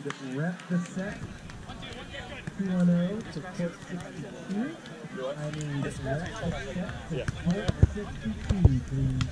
need rep the set 210 to court 62. I need rep the set to court 62, please.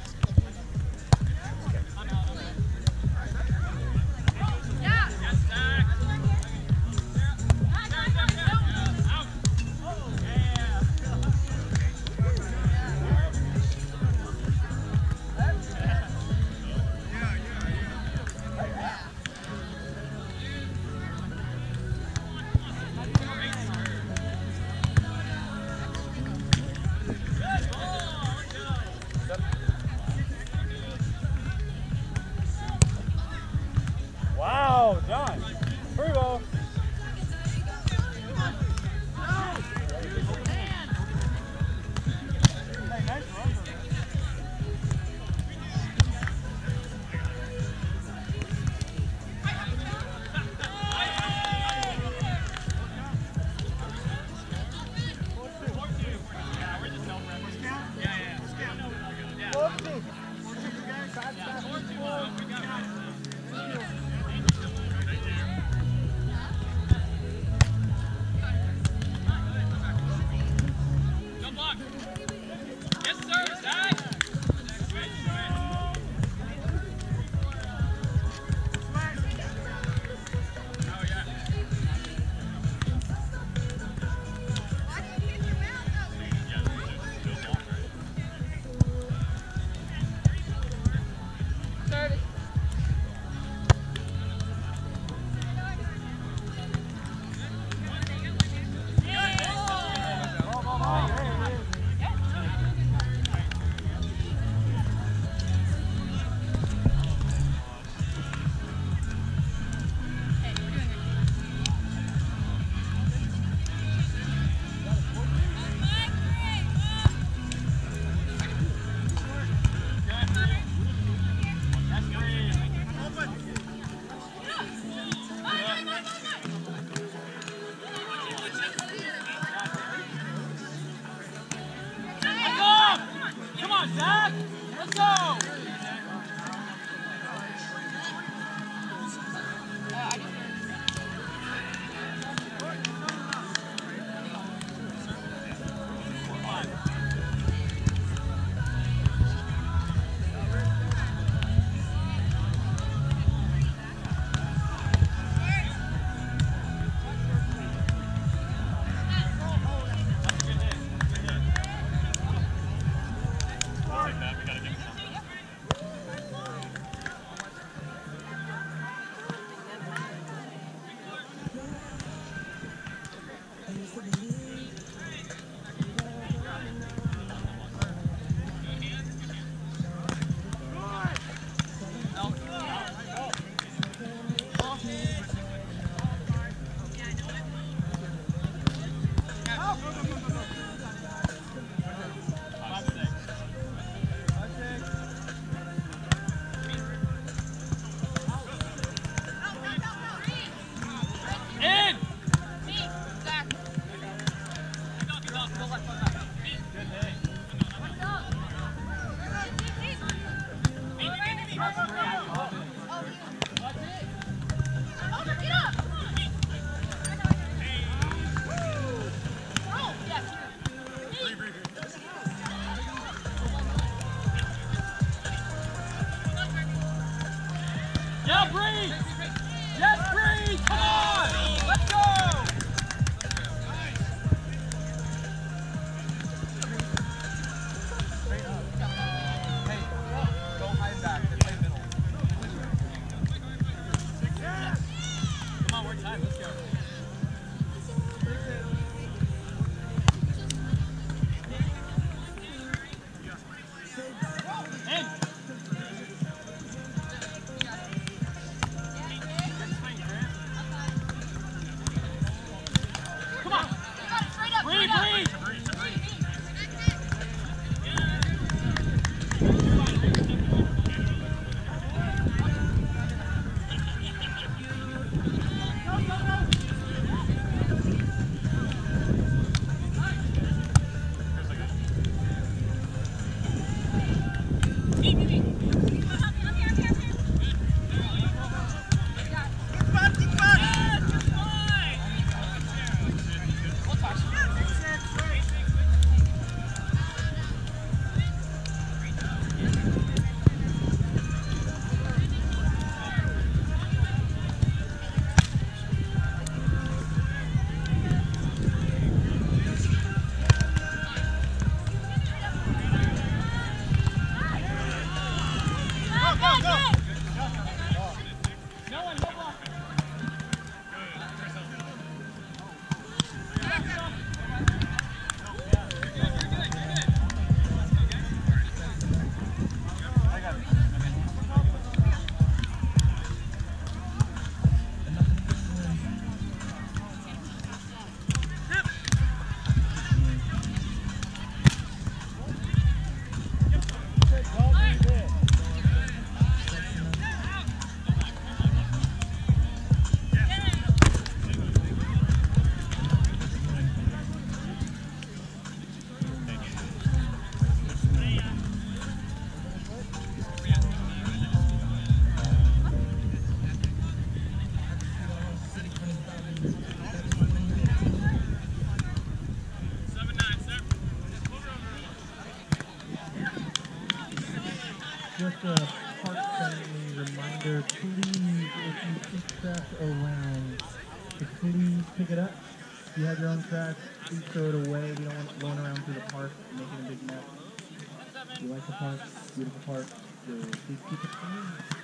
Just a park-friendly reminder, please, if you see trash around, just please pick it up. If you have your own trash, please throw it away. We don't want it going around through the park, making a big mess. You like the park, beautiful park, so please keep it clean.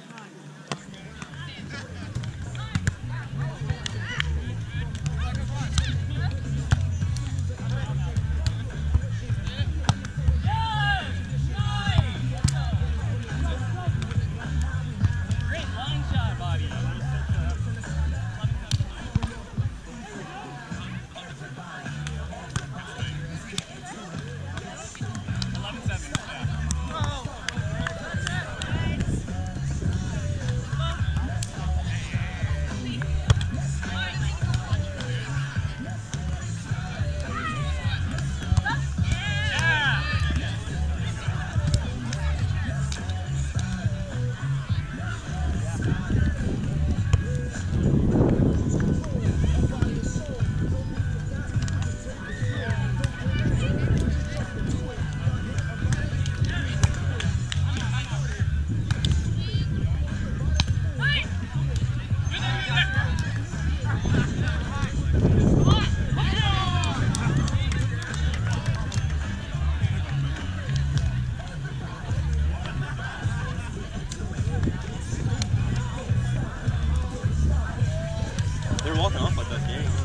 They're walking off like that game.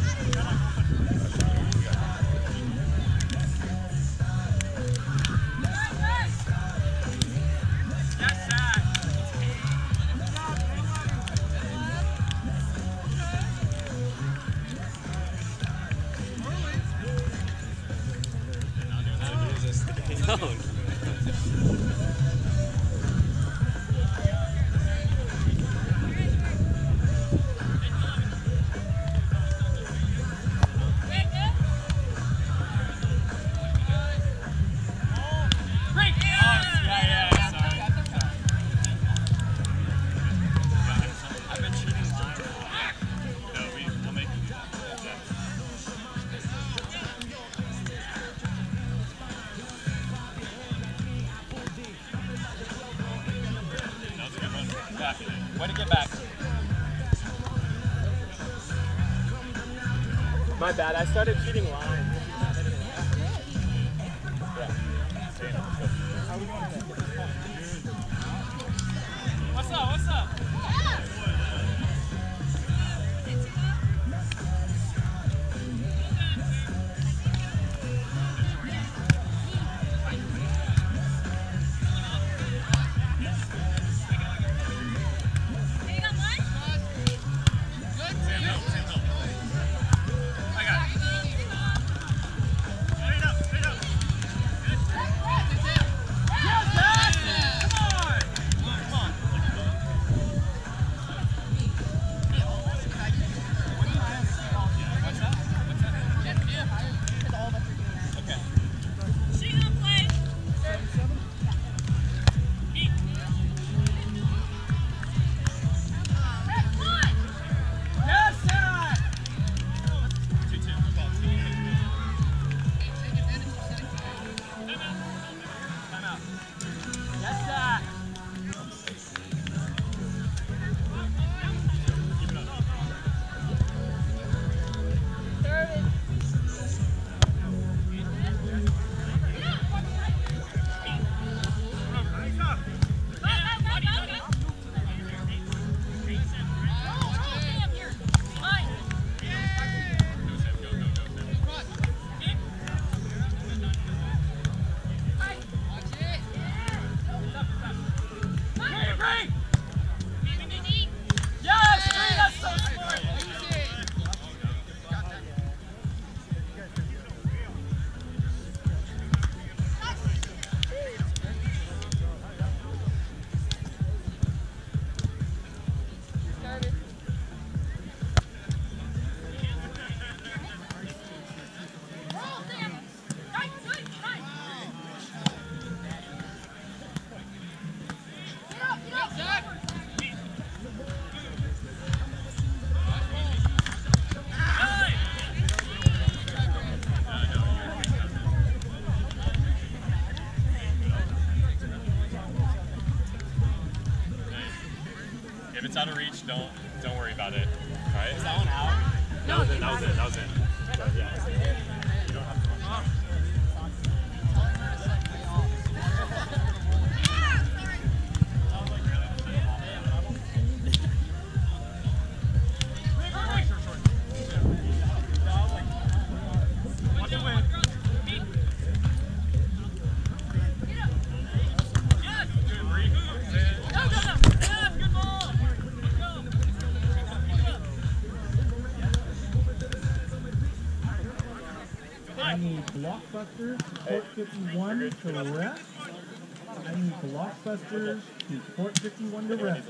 Way to get back. My bad, I started cheating line. What's up? What's up? If it's out of reach, don't worry about it. All right? Is that one out? That was it. But yeah. You don't have to run. I need Blockbusters, Court 51 to rest. I need Blockbusters to Court 51 to rest.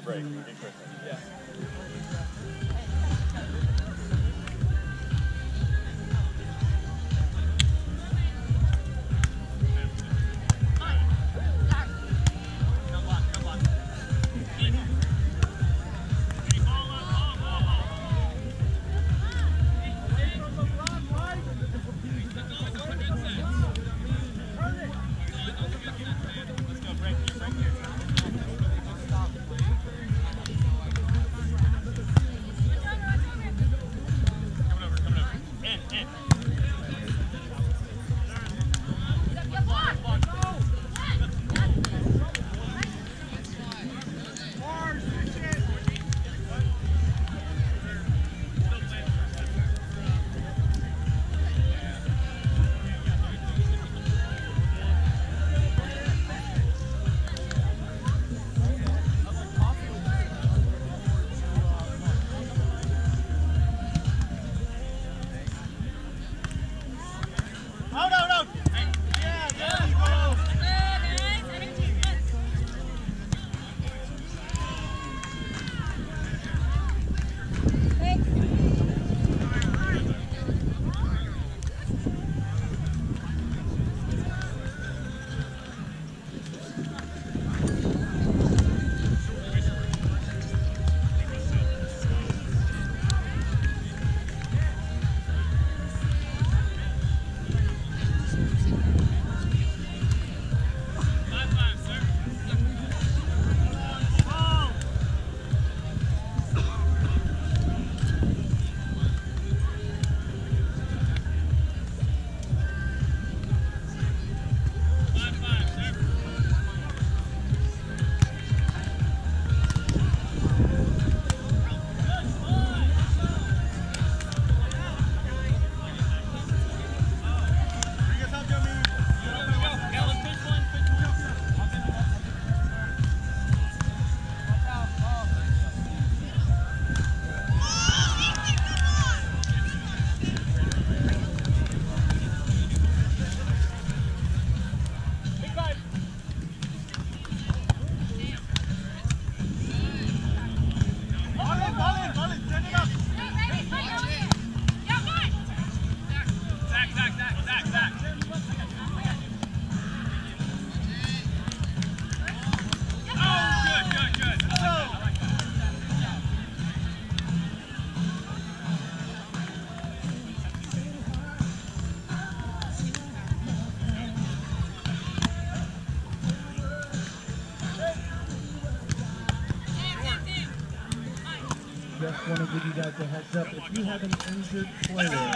Just want to give you guys a heads up. If you have an injured player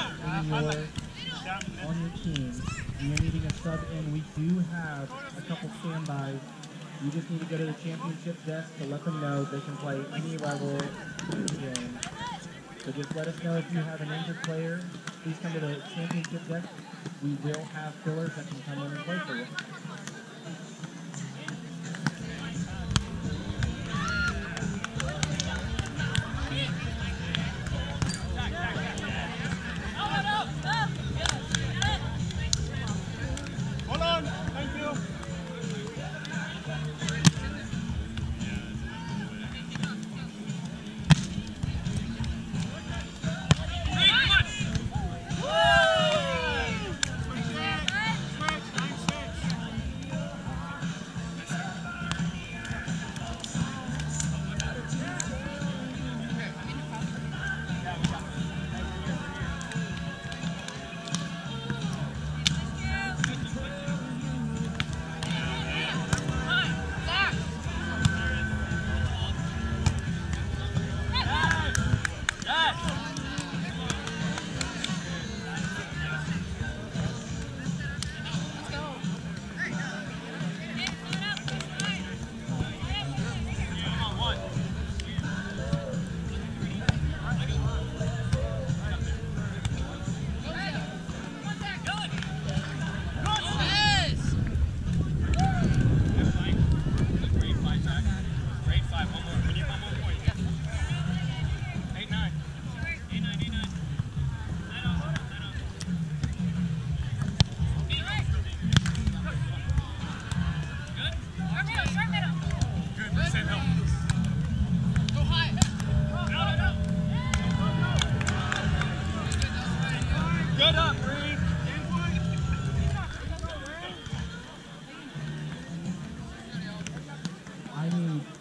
on your team, and you're needing a sub in, we do have a couple standbys. You just need to go to the championship desk to let them know they can play any level in the game. So just let us know if you have an injured player. Please come to the championship desk. We will have fillers that can come in and play for you.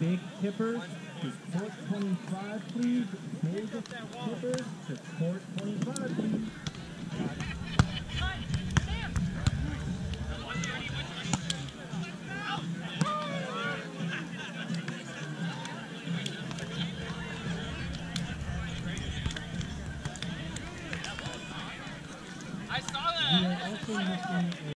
big tippers to court 25, please. Big tippers to court 25, please. I saw that. We are also missing